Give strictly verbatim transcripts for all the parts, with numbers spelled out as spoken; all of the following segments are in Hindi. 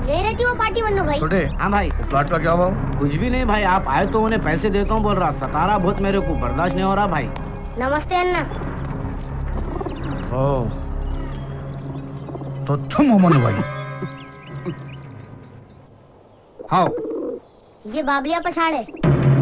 यही रहती वो पार्टी मन्नू भाई। छोटे, हाँ भाई। प्लाट का क्या हुआ? कुछ भी नहीं भाई, आप आए तो उन्हें पैसे देता हूँ बोल रहा, सतारा बहुत मेरे को बर्दाश्त नहीं हो रहा भाई। नमस्ते अन्ना। ओ, तो तुम हो मन्नू भाई? हाँ। ये बाबलिया पछाड़ है।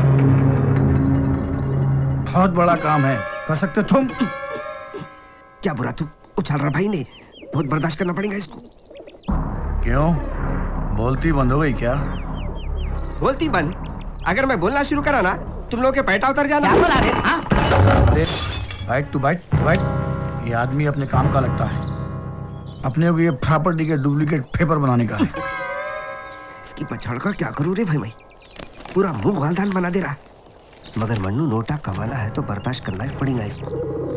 बहुत बड़ा काम है, कर सकते तुम? क्या बुरा तू उछाल रहा भाई ने, बहुत बर्दाश्त करना पड़ेगा इसको। क्यों, बोलती बंद हो गई क्या? बोलती बंद? अगर मैं बोलना शुरू करा ना तुम लोग के पैटा उतर जाना। क्या बोला रे? हाँ? बाइट टू बाइट बाइट, ये आदमी अपने काम का लगता है, अपने को ये प्रॉपर्टी के डुप्लीकेट पेपर बनाने का है। इसकी पछाड़ का क्या करूँ रे भाई, मैं पूरा मुंह गालदान बना दे रहा। मगर मन्नू नोटा कमाना है तो बर्दाश्त करना ही पड़ेगा इसको।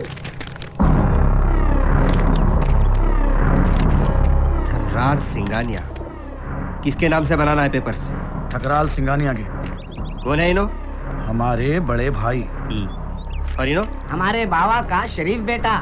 धनराज सिंगानिया, किसके नाम से बनाना है पेपर्स? ठकराल सिंगानिया के। कौन है इनो? हमारे बड़े भाई। और इनो? हमारे बाबा का शरीफ बेटा।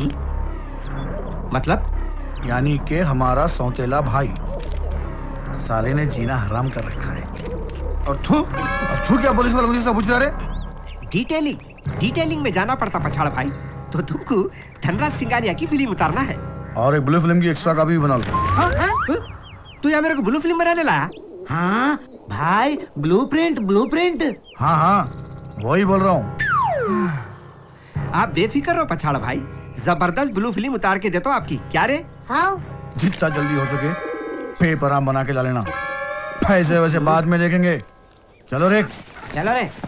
मतलब? यानी कि हमारा सौतेला भाई। साले ने जीना हराम कर रखा है। और तू और तू क्या पुलिस वाले मुझे सब पूछ रहा है? डिटेलिंग डिटेलिंग में जाना पड़ता पछाड़ भाई, तो तुमको धनराज सिंगानिया की फिल्म उतारना है। और एक ब्लू फिल्म की एक्स्ट्रा कॉपी भी बना लो। हाँ? हाँ? तू यहाँ मेरे को ब्लू फिल्म बनाने लाया? हाँ भाई, ब्लूप्रिंट ब्लूप्रिंट। हाँ हाँ वही बोल रहा हूँ। आप बेफिक्र रहो पछाड़ भाई, जबरदस्त ब्लू फिल्म उतार के देता हूँ आपकी। क्या रे? हाँ। जितना जल्दी हो सके पेपर आप बना के ला लेना, पैसे वैसे बाद में देखेंगे। चलो रे। चलो रे।